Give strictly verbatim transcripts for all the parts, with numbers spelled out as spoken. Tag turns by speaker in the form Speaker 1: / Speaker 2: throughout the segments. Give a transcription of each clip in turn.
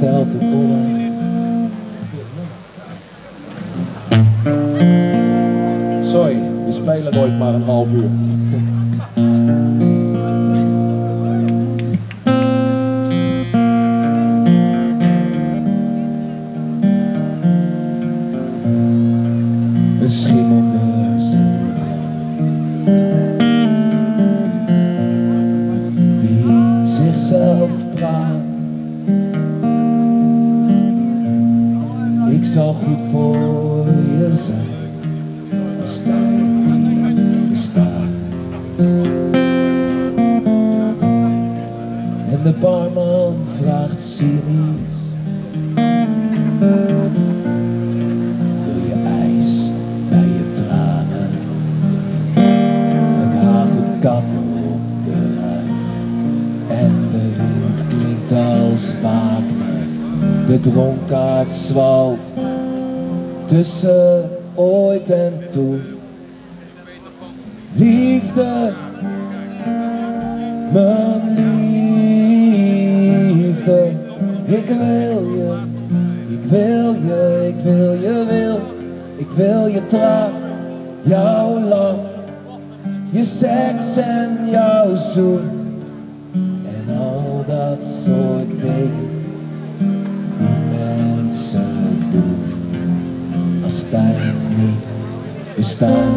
Speaker 1: vertelt het oma. Sorry, we spelen nooit maar een half uur. Een schimmelde zand die zichzelf praat. Ik zal goed voor je zijn als tijd niet bestaat. En de barman vraagt cynisch: wil je ijs bij je tranen? Het hagelt katten op de ruit en de wind klinkt als Wagner. De dronkaard zwalkt tussen ooit en toen. Liefde, mijn liefde, ik wil je, ik wil je, ik wil je wild, ik wil je trouw, jouw lach, je seks en jouw zoen en al dat soort dingen die mensen doen als tijd niet bestaat.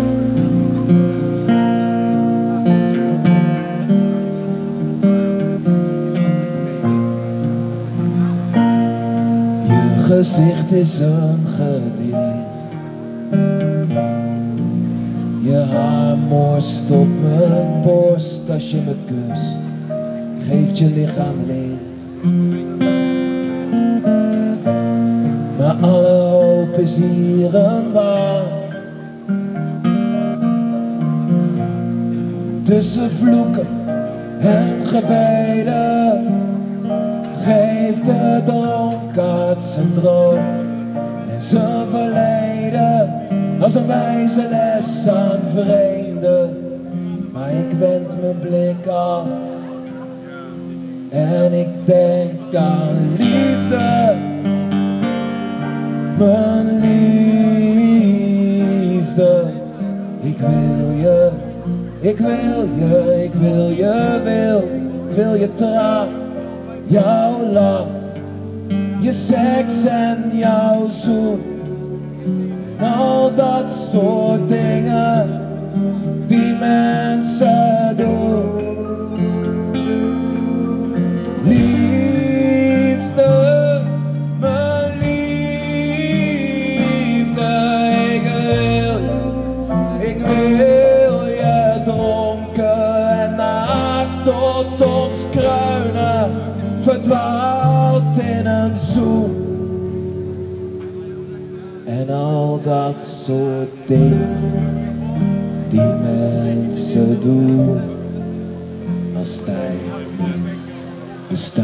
Speaker 1: Je gezicht is een gedicht, je haar morst op mijn borst als je me kust, geeft je lichaam leeg. Maar alle hoop is hier een waar. Tussen vloeken en gebeden geeft de dronkaard zijn droom en zijn verleden als een wijze les aan vreemden. Maar ik wend mijn blik af en ik denk aan liefde. Mijn liefde, ik wil je, ik wil je, ik wil je wild, ik wil je trouw, jouw lach, je seks en jouw zoen en al dat soort dingen die mensen doen. Liefde, mijn liefde, ik wil je, ik wil je dronken en naakt tot ons kruinen, verdwaald in een zoen en al dat soort dingen die mensen doen als tijd niet bestaat.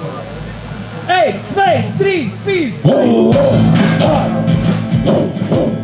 Speaker 2: één, twee, drie, vier.
Speaker 1: Ho, ho, ha, ho, ho.